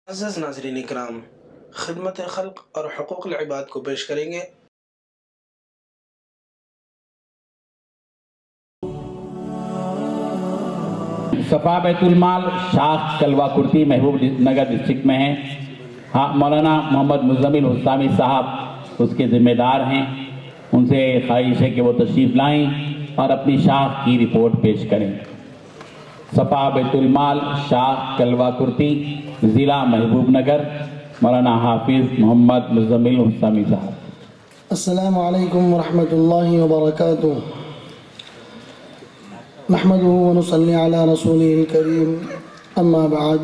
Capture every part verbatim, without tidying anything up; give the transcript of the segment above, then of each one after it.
معزز ناظرین اکرام، خدمت خلق اور حقوق العباد کو پیش کریں گے صفا بیت المال شاخ کلوہ کرتی محبوب نگر ڈسٹرکٹ میں ہیں. ہاں مولانا محمد مزمل حسامی صاحب اس کے ذمہ دار ہیں. ان سے خواہش ہے کہ وہ تشریف لائیں اور اپنی شاخ کی رپورٹ پیش کریں. صفا بیت المال شاخ کلوہ کرتی ضلع محبوب نگر، مولانا حافظ محمد مزمل حسامی صاحب. السلام علیکم ورحمۃ اللہ وبرکاتہ. نحمده ونصلي على رسوله الكريم اما بعد.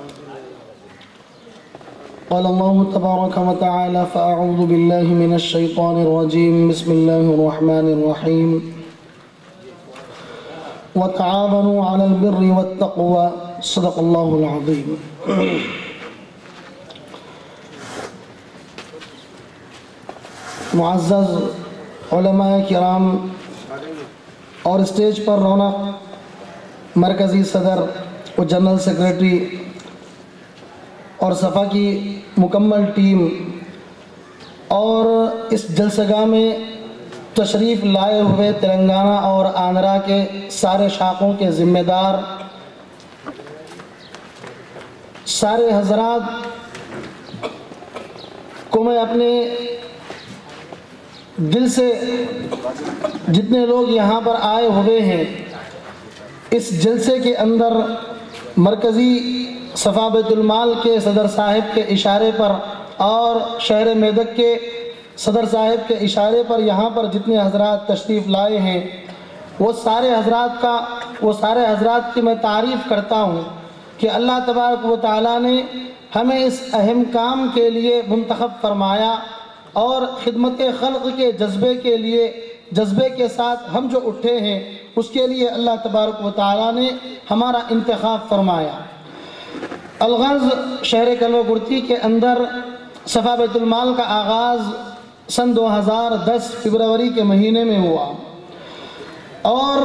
قال الله تبارك وتعالى فأعوذ بالله من الشيطان الرجيم. بسم الله الرحمن الرحيم. وتعاونوا على البر والتقوى. صدق الله العظيم. معزز علماء کرام اور اسٹیج پر رونق مرکزی صدر و جنرل سیکریٹری اور صفا کی مکمل ٹیم اور اس جلسگاہ میں تشریف لائے ہوئے تلنگانہ اور آندھرا کے سارے شاخوں کے ذمہ دار سارے حضرات کو میں اپنے دل سے جتنے لوگ یہاں پر آئے ہوئے ہیں اس جلسے کے اندر مرکزی صفا بیت المال کے صدر صاحب کے اشارے پر اور شہر میدک کے صدر صاحب کے اشارے پر یہاں پر جتنے حضرات تشریف لائے ہیں وہ سارے حضرات کا وہ سارے حضرات کی میں تعریف کرتا ہوں کہ اللہ تبارک و تعالیٰ نے ہمیں اس اہم کام کے لیے منتخب فرمایا اور خدمت خلق کے جذبے کے لیے جذبے کے ساتھ ہم جو اٹھے ہیں اس کے لیے اللہ تبارک و تعالیٰ نے ہمارا انتخاب فرمایا. الغرض شہر کلوہ کرتی کے اندر صفا بیت المال کا آغاز سن دو ہزار دس فروری کے مہینے میں ہوا اور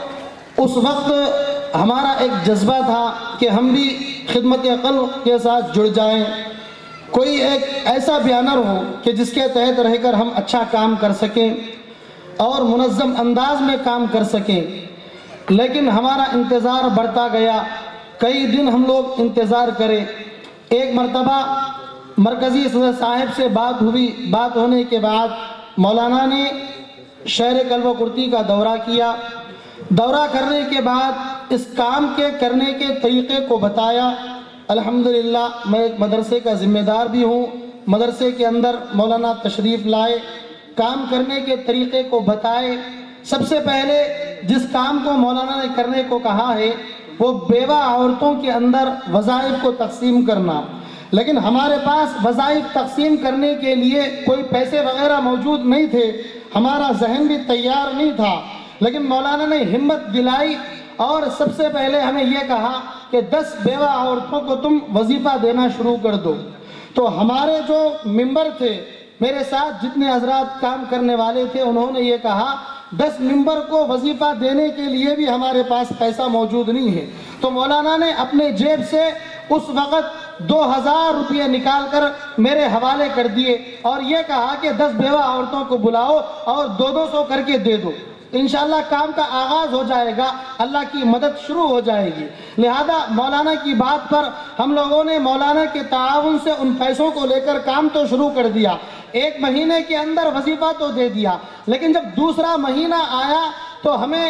اس وقت ہمارا ایک جذبہ تھا کہ ہم بھی خدمت خلق کے ساتھ جڑ جائیں. کوئی ایک ایسا بیانر ہو کہ جس کے تحت رہ کر ہم اچھا کام کر سکیں اور منظم انداز میں کام کر سکیں. لیکن ہمارا انتظار بڑھتا گیا. کئی دن ہم لوگ انتظار کرے. ایک مرتبہ مرکزی صدر صاحب سے بات ہوئی. بات ہونے کے بعد مولانا نے شہر کلوہ کرتی کا دورہ کیا. دورہ کرنے کے بعد اس کام کے کرنے کے طریقے کو بتایا. الحمدللہ میں ایک مدرسے کا ذمہ دار بھی ہوں. مدرسے کے اندر مولانا تشریف لائے، کام کرنے کے طریقے کو بتائے. سب سے پہلے جس کام کو مولانا نے کرنے کو کہا ہے وہ بیوہ عورتوں کے اندر وظائف کو تقسیم کرنا. لیکن ہمارے پاس وظائف تقسیم کرنے کے لیے کوئی پیسے وغیرہ موجود نہیں تھے، ہمارا ذہن بھی تیار نہیں تھا. لیکن مولانا نے ہمت دلائی اور سب سے پہلے ہمیں یہ کہا کہ دس بیوہ عورتوں کو تم وظیفہ دینا شروع کر دو. تو ہمارے جو ممبر تھے، میرے ساتھ جتنے حضرات کام کرنے والے تھے، انہوں نے یہ کہا دس ممبر کو وظیفہ دینے کے لیے بھی ہمارے پاس پیسہ موجود نہیں ہے. تو مولانا نے اپنے جیب سے اس وقت دو ہزار روپے نکال کر میرے حوالے کر دیے اور یہ کہا کہ دس بیوہ عورتوں کو بلاؤ اور دو دو سو کر کے دے دو. انشاءاللہ کام کا آغاز ہو جائے گا، اللہ کی مدد شروع ہو جائے گی. لہذا مولانا کی بات پر ہم لوگوں نے مولانا کے تعاون سے ان پیسوں کو لے کر کام تو شروع کر دیا. ایک مہینے کے اندر وظیفہ تو دے دیا. لیکن جب دوسرا مہینہ آیا تو ہمیں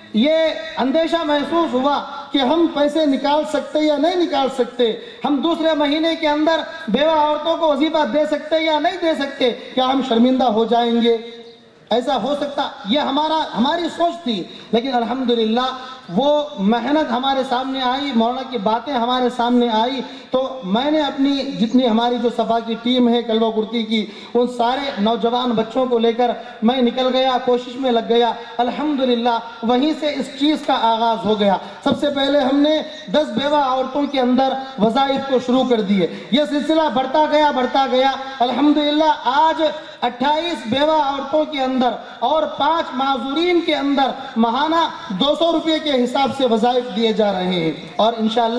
یہ اندیشہ محسوس ہوا کہ ہم پیسے نکال سکتے یا نہیں نکال سکتے. ہم دوسرے مہینے کے اندر بیوہ عورتوں کو وظیفہ دے سکتے یا نہیں دے سکتے. کیا ہم شرمندہ ہو جائیں گے؟ ایسا ہو سکتا، یہ ہمارا ہماری سوچ تھی. لیکن الحمدللہ وہ محنت ہمارے سامنے آئی، مولانا کی باتیں ہمارے سامنے آئی. تو میں نے اپنی جتنی ہماری جو صفا کی ٹیم ہے کلوہ کرتی کی، ان سارے نوجوان بچوں کو لے کر میں نکل گیا، کوشش میں لگ گیا. الحمدللہ وہیں سے اس چیز کا آغاز ہو گیا. سب سے پہلے ہم نے دس بیوہ عورتوں کے اندر وظائف کو شروع کر دیے. یہ سلسلہ بڑھتا گیا بڑھتا گیا الحمدللہ آج اٹھائیس بیوہ عورتوں کے اندر اور پانچ معذورین کے اندر ماہانہ دو سو روپے کے حساب سے وظائف دیے جا رہے ہیں. اور انشاءاللہ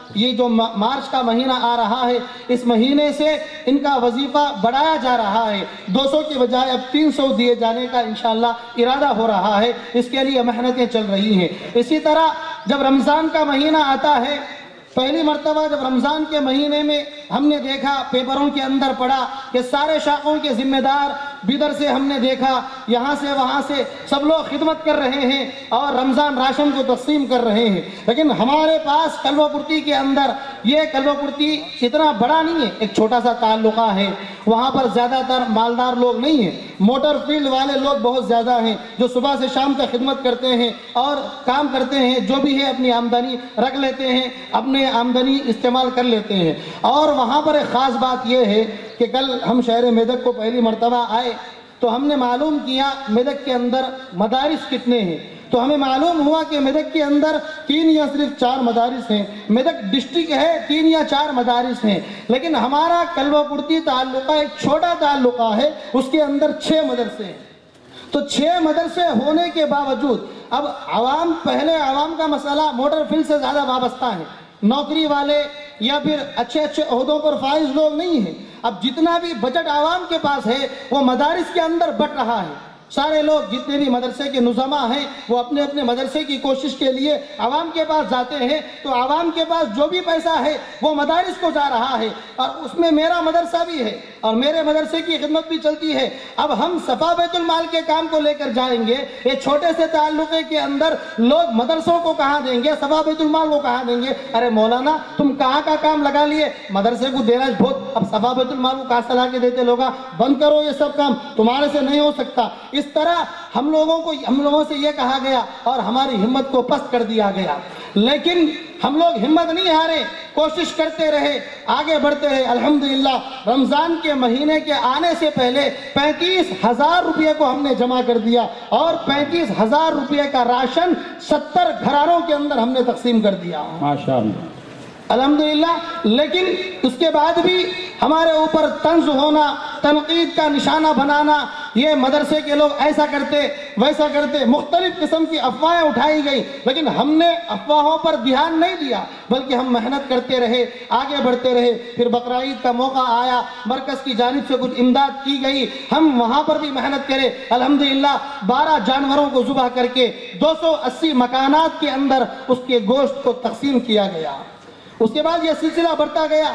یہ جو مارچ کا مہینہ آ رہا ہے اس مہینے سے ان کا وظیفہ بڑھایا جا رہا ہے، دو سو کی بجائے اب تین سو دیے جانے کا انشاءاللہ ارادہ ہو رہا ہے، اس کے لیے محنتیں چل رہی ہیں۔ اسی طرح جب رمضان کا مہینہ آتا ہے، پہلی مرتبہ جب رمضان کے مہینے میں ہم نے دیکھا، پیپروں کے اندر پڑھا کہ سارے شاخوں کے ذمہ دار بیدر سے ہم نے دیکھا، یہاں سے وہاں سے سب لوگ خدمت کر رہے ہیں اور رمضان راشن کو تقسیم کر رہے ہیں، لیکن ہمارے پاس کلوہ پورتی کے اندر یہ کلوہ پورتی اتنا بڑا نہیں ہے، ایک چھوٹا سا تعلقہ ہے، وہاں پر زیادہ تر مالدار لوگ نہیں ہیں، موٹر فیلڈ والے لوگ بہت زیادہ ہیں جو صبح سے شام تک خدمت کرتے ہیں اور کام کرتے ہیں، جو بھی ہے اپنی آمدنی رکھ لیتے ہیں، اپنے آمدنی استعمال کر لیتے ہیں۔ اور وہاں پر ایک خاص بات یہ ہے کہ کل ہم شہر میدک کو پہلی مرتبہ آئے تو ہم نے معلوم کیا میدک کے اندر مدارس کتنے ہیں، تو ہمیں معلوم ہوا کہ میدک کے اندر تین یا صرف چار مدارس ہیں، میدک ڈسٹرکٹ ہے، تین یا چار مدارس ہیں، لیکن ہمارا کلوہ پورتی تعلقہ ایک چھوٹا تعلقہ ہے، اس کے اندر چھ مدرسے ہیں۔ تو چھ مدرسے ہونے کے باوجود اب عوام، پہلے عوام کا مسئلہ موٹر فیلڈ سے زیادہ وابستہ ہے، نوکری والے یا پھر اچھے اچھے عہدوں پر فائز لوگ نہیں ہیں، اب جتنا بھی بجٹ عوام کے پاس ہے وہ مدارس کے اندر بٹ رہا ہے، سارے لوگ جتنے بھی مدرسے کے نظما ہیں وہ اپنے اپنے مدرسے کی کوشش کے لیے عوام کے پاس جاتے ہیں، تو عوام کے پاس جو بھی پیسہ ہے وہ مدارس کو جا رہا ہے، اور اس میں میرا مدرسہ بھی ہے اور میرے مدرسے کی خدمت بھی چلتی ہے۔ اب ہم صفا بیت المال کے کام کو لے کر جائیں گے، یہ چھوٹے سے تعلقے کے اندر لوگ مدرسوں کو کہاں دیں گے، صفا بیت المال کو کہاں دیں گے؟ ارے مولانا تم کہاں کا کام لگا لیے، مدرسے کو دینا بہت، اب صفا بیت المال کو کہاں سے لا کے دیتے لوگا، بند کرو یہ سب کام، تمہارے سے نہیں ہو سکتا۔ اس طرح ہم لوگوں کو ہم لوگوں سے یہ کہا گیا اور ہماری ہمت کو پست کر دیا گیا، لیکن ہم لوگ ہمت نہیں ہارے، کوشش کرتے رہے، آگے بڑھتے رہے۔ الحمدللہ رمضان کے مہینے کے آنے سے پہلے پینتیس ہزار روپے کو ہم نے جمع کر دیا اور پینتیس ہزار روپے کا راشن ستر گھرانوں کے اندر ہم نے تقسیم کر دیا، ماشاءاللہ الحمدللہ۔ لیکن اس کے بعد بھی ہمارے اوپر طنز ہونا، تنقید کا نشانہ بنانا، یہ مدرسے کے لوگ ایسا کرتے ویسا کرتے، مختلف قسم کی افواہیں اٹھائی گئی، لیکن ہم نے افواہوں پر دھیان نہیں دیا بلکہ ہم محنت کرتے رہے، آگے بڑھتے رہے۔ پھر بقرعید کا موقع آیا، مرکز کی جانب سے کچھ امداد کی گئی، ہم وہاں پر بھی محنت کرے، الحمدللہ بارہ جانوروں کو ذبح کر کے دو سو اسی مکانات کے اندر اس کے گوشت کو تقسیم کیا گیا۔ اس کے بعد یہ سلسلہ بڑھتا گیا،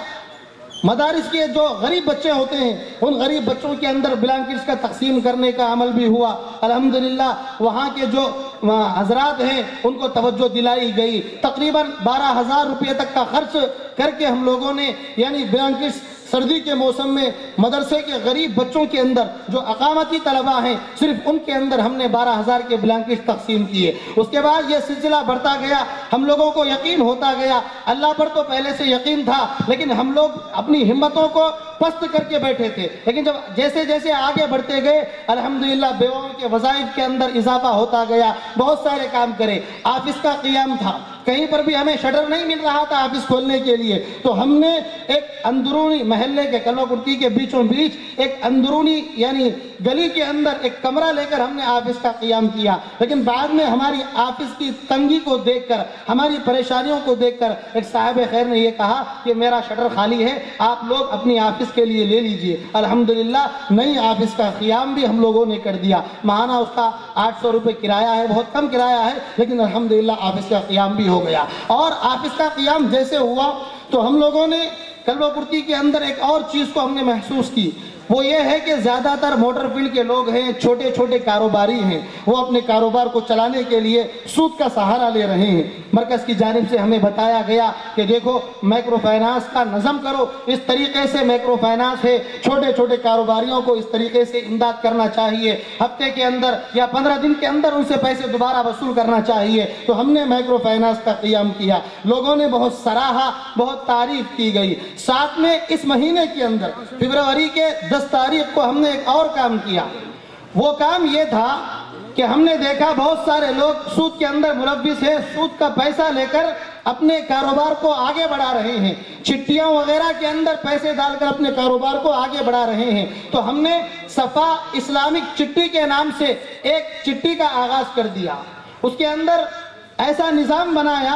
مدارس کے جو غریب بچے ہوتے ہیں ان غریب بچوں کے اندر بلانکٹس کا تقسیم کرنے کا عمل بھی ہوا، الحمدللہ وہاں کے جو حضرات ہیں ان کو توجہ دلائی گئی، تقریباً بارہ ہزار روپے تک کا خرچ کر کے ہم لوگوں نے یعنی بلانکٹس سردی کے موسم میں مدرسے کے غریب بچوں کے اندر جو اقامتی طلبہ ہیں صرف ان کے اندر ہم نے بارہ ہزار کے بلانکٹ تقسیم کیے۔ اس کے بعد یہ سلسلہ بڑھتا گیا، ہم لوگوں کو یقین ہوتا گیا، اللہ پر تو پہلے سے یقین تھا لیکن ہم لوگ اپنی ہمتوں کو پست کر کے بیٹھے تھے، لیکن جب جیسے جیسے آگے بڑھتے گئے الحمدللہ بیواؤں کے وظائف کے اندر اضافہ ہوتا گیا، بہت سارے کام کرے، آفس کا قیام تھا، کہیں پر بھی ہمیں شٹر نہیں مل رہا تھا آفس کھولنے کے لیے، تو ہم نے ایک اندرونی محلے کے کلوہ پورتی کے بیچوں بیچ ایک اندرونی یعنی گلی کے اندر ایک کمرہ لے کر ہم نے آفس کا قیام کیا، لیکن بعد میں ہماری آفس کی تنگی کو دیکھ کر، ہماری پریشانیوں کو دیکھ کر ایک صاحب خیر نے یہ کہا کہ میرا شٹر خالی ہے، آپ لوگ اپنی آفس کے لیے لے لیجئے۔ الحمدللہ نئی آفس کا قیام بھی ہم لوگوں نے کر دیا، ماہانہ اس کا آٹھ سو روپے کرایہ ہے، بہت کم کرایہ ہے، لیکن الحمدللہ آفس کا قیام بھی ہو گیا۔ اور آفس کا قیام جیسے ہوا تو ہم لوگوں نے کلوہ پورتی کے اندر ایک اور چیز کو ہم نے محسوس کی، وہ یہ ہے کہ زیادہ تر موٹر فیلڈ کے لوگ ہیں، چھوٹے چھوٹے کاروباری ہیں، وہ اپنے کاروبار کو چلانے کے لیے سود کا سہارا لے رہے ہیں۔ مرکز کی جانب سے ہمیں بتایا گیا کہ دیکھو مائکرو فائنانس کا نظم کرو، اس طریقے سے مائکرو فائنانس ہے، چھوٹے چھوٹے کاروباریوں کو اس طریقے سے امداد کرنا چاہیے، ہفتے کے اندر یا پندرہ دن کے اندر ان سے پیسے دوبارہ وصول کرنا چاہیے۔ تو ہم نے مائکرو فائنانس کا قیام کیا، لوگوں نے بہت سراہا، بہت تعریف کی گئی۔ ساتھ میں اس مہینے کے اندر فروری کے دس تاریخ کو ہم نے ایک اور کام کیا، وہ کام یہ تھا کہ ہم نے دیکھا بہت سارے لوگ سود کے اندر ملوث ہیں، سود کا پیسہ لے کر اپنے کاروبار کو آگے بڑھا رہے ہیں، چٹیاں وغیرہ کے اندر پیسے ڈال کر اپنے کاروبار کو آگے بڑھا رہے ہیں۔ تو ہم نے صفا اسلامک چٹی کے نام سے ایک چٹی کا آغاز کر دیا، اس کے اندر ایسا نظام بنایا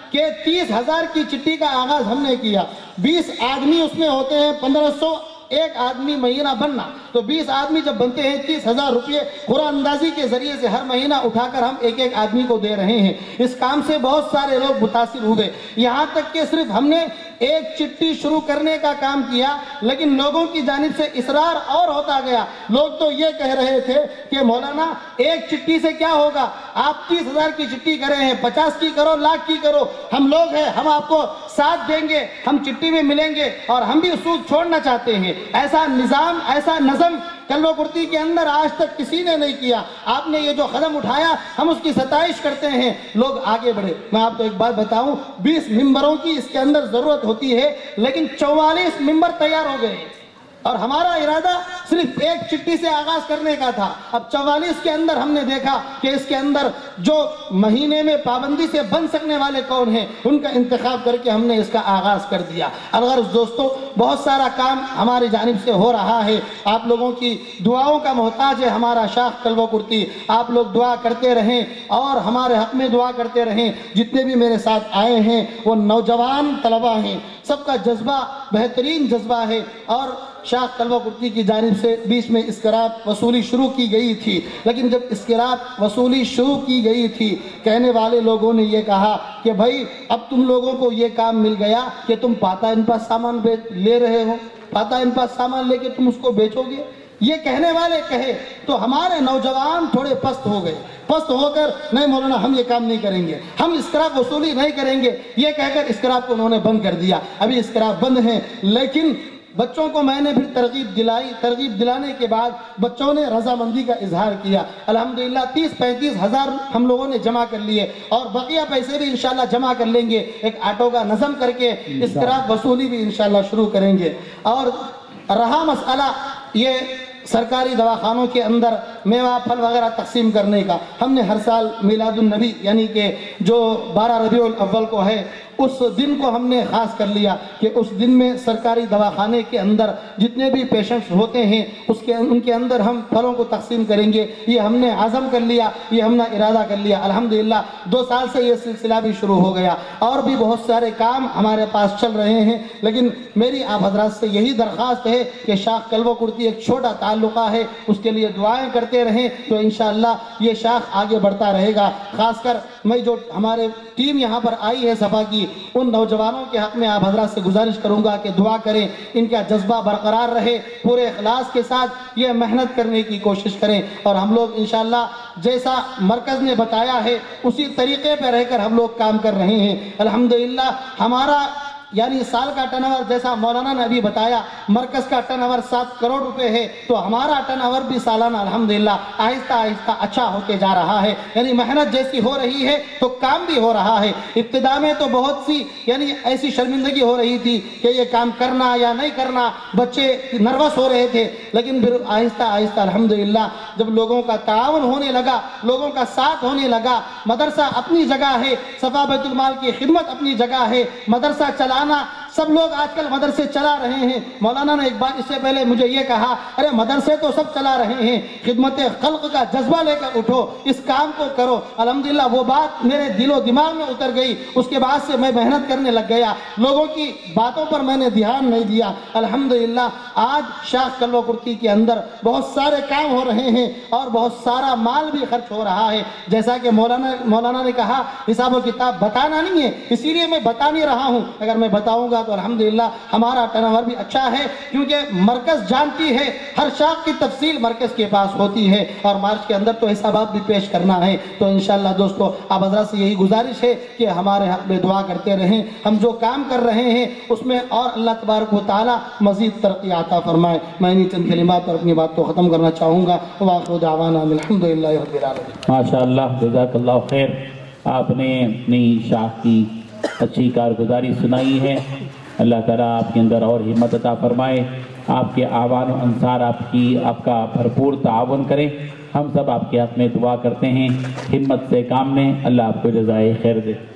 کہ تیس ہزار کی چٹھی کا آغاز ہم نے کیا. بیس آدمی اس میں ہوتے ہیں، پندرہ سو ایک آدمی مہینہ بننا، تو بیس آدمی جب بنتے ہیں تیس ہزار روپے قرآن اندازی کے ذریعے سے ہر مہینہ اٹھا کر ہم ایک ایک آدمی کو دے رہے ہیں. اس کام سے بہت سارے لوگ متاثر ہوئے، یہاں تک کہ صرف ہم نے ایک چٹھی شروع کرنے کا کام کیا، لیکن لوگوں کی جانب سے اصرار اور ہوتا گیا. لوگ تو یہ کہہ رہے تھے کہ مولانا ایک چٹھی سے کیا ہوگا، آپ تیس ہزار کی چٹھی کرے ہیں، پچاس کی کرو، لاکھ کی کرو، ہم لوگ ہیں، ہم آپ کو ساتھ دیں گے، ہم چٹھی میں ملیں گے اور ہم بھی سود چھوڑنا چاہتے ہیں. ایسا نظام، ایسا نظم کلوہ کرتی کے اندر آج تک کسی نے نہیں کیا. آپ نے یہ جو قدم اٹھایا ہم اس کی ستائش کرتے ہیں. لوگ آگے بڑھے. میں آپ کو ایک بات بتاؤں، بیس ممبروں کی اس کے اندر ضرورت ہوتی ہے، لیکن چوالیس ممبر تیار ہو گئے اور ہمارا ارادہ صرف ایک چٹھی سے آغاز کرنے کا تھا. اب چوالیس کے اندر ہم نے دیکھا کہ اس کے اندر جو مہینے میں پابندی سے بن سکنے والے کون ہیں ان کا انتخاب کر کے ہم نے اس کا آغاز کر دیا. الغرض دوستو، بہت سارا کام ہماری جانب سے ہو رہا ہے. آپ لوگوں کی دعاؤں کا محتاج ہے ہمارا شاخ کلوہ کرتی. آپ لوگ دعا کرتے رہیں اور ہمارے حق میں دعا کرتے رہیں. جتنے بھی میرے ساتھ آئے ہیں وہ نوجوان طلبہ ہیں، سب کا جذبہ بہترین جذبہ ہے. اور شاخ کلوہ کرتی کی جانب سے بیچ میں اسکراپ وصولی شروع کی گئی تھی، لیکن جب اسکراپ وصولی شروع کی گئی تھی کہنے والے لوگوں نے یہ کہا کہ بھائی اب تم لوگوں کو یہ کام مل گیا کہ تم پاتا ان پاس سامان لے رہے ہو، پاتا ان پاس سامان لے کے تم اس کو بیچو گے. یہ کہنے والے کہے تو ہمارے نوجوان تھوڑے پست ہو گئے. پست ہو کر نہیں مولانا ہم یہ کام نہیں کریں گے، ہم اسکراپ وصولی نہیں کریں گے، یہ کہہ کر اسکراپ کو انہوں نے بند کر دیا. ابھی اسکراپ بند ہیں، لیکن بچوں کو میں نے پھر ترغیب دلائی. ترغیب دلانے کے بعد بچوں نے رضامندی کا اظہار کیا. الحمدللہ تیس پینتیس ہزار ہم لوگوں نے جمع کر لیے اور بقیہ پیسے بھی انشاءاللہ جمع کر لیں گے. ایک آٹو کا نظم کر کے اسکراپ وصولی بھی انشاءاللہ شروع کریں گے. اور رہا مسئلہ یہ سرکاری دواخانوں کے اندر میوہ پھل وغیرہ تقسیم کرنے کا، ہم نے ہر سال میلاد النبی یعنی کہ جو بارہ ربیع الاول کو ہے اس دن کو ہم نے خاص کر لیا کہ اس دن میں سرکاری دواخانے کے اندر جتنے بھی پیشنٹس ہوتے ہیں اس کے ان کے اندر ہم پھلوں کو تقسیم کریں گے. یہ ہم نے عزم کر لیا، یہ ہم نے ارادہ کر لیا. الحمدللہ دو سال سے یہ سلسلہ بھی شروع ہو گیا اور بھی بہت سارے کام ہمارے پاس چل رہے ہیں. لیکن میری آپ حضرات سے یہی درخواست ہے کہ شاخ کلوہ کرتی ایک چھوٹا تعلقہ ہے، اس کے لیے دعائیں کرتے رہیں تو انشاءاللہ یہ شاخ آگے بڑھتا رہے گا. خاص کر میں جو ہمارے ٹیم یہاں پر آئی ہے صفا کی، ان نوجوانوں کے حق میں آپ حضرات سے گزارش کروں گا کہ دعا کریں، ان کا جذبہ برقرار رہے، پورے اخلاص کے ساتھ یہ محنت کرنے کی کوشش کریں اور ہم لوگ انشاءاللہ جیسا مرکز نے بتایا ہے اسی طریقے پہ رہ کر ہم لوگ کام کر رہے ہیں. الحمدللہ ہمارا یعنی سال کا ٹرن اوور جیسا مولانا نے ابھی بتایا مرکز کا ٹرن اوور سات کروڑ روپے ہے، تو ہمارا ٹرن اوور بھی سالانہ الحمدللہ آہستہ آہستہ اچھا ہوتے جا رہا ہے. یعنی محنت جیسی ہو رہی ہے تو کام بھی ہو رہا ہے. ابتدا میں تو بہت سی یعنی ایسی شرمندگی ہو رہی تھی کہ یہ کام کرنا یا نہیں کرنا، بچے نروس ہو رہے تھے، لیکن پھر آہستہ آہستہ الحمدللہ جب لوگوں کا تعاون ہونے لگا، لوگوں کا ساتھ ہونے لگا، مدرسہ اپنی جگہ ہے، صفا بیت المال کی خدمت اپنی جگہ ہے، مدرسہ چلا سب لوگ آج کل مدرسے چلا رہے ہیں. مولانا نے ایک بار اس سے پہلے مجھے یہ کہا ارے مدرسے تو سب چلا رہے ہیں، خدمت خلق کا جذبہ لے کر اٹھو، اس کام کو کرو. الحمدللہ وہ بات میرے دل و دماغ میں اتر گئی. اس کے بعد سے میں محنت کرنے لگ گیا، لوگوں کی باتوں پر میں نے دھیان نہیں دیا. الحمدللہ آج شاخ کلوہ کرتی کے اندر بہت سارے کام ہو رہے ہیں اور بہت سارا مال بھی خرچ ہو رہا ہے. جیسا کہ مولانا مولانا نے کہا حساب و کتاب بتانا نہیں ہے، اسی لیے میں بتا نہیں رہا ہوں. اگر میں بتاؤں گا تو الحمدللہ ہمارا ٹرن اوور بھی اچھا ہے، کیونکہ مرکز جانتی ہے ہر شاخ کی تفصیل مرکز کے پاس ہوتی ہے اور مارچ کے اندر تو حسابات بھی پیش کرنا ہے. تو انشاءاللہ دوستو آپ حضرات سے یہی گزارش ہے کہ ہمارے حق میں دعا کرتے رہیں. ہم جو کام کر رہے ہیں اس میں اور اللہ تبارک و تعالی مزید ترقی عطا فرمائے. میں انہی چند کلمات پر اپنی بات کو ختم کرنا چاہوں گا. وآخر دعوانا الحمدللہ رب العالمین. ماشاءاللہ جزاک اللہ خیر. آپ نے اپنی شاخ کی اچھی کارگزاری سنائی ہے. اللہ تعالیٰ آپ کے اندر اور ہمت عطا فرمائے، آپ کے اعوان و انصار آپ کی آپ کا بھرپور تعاون کریں. ہم سب آپ کے حق میں دعا کرتے ہیں، ہمت سے کام لیں. اللہ آپ کو جزائے خیر دے.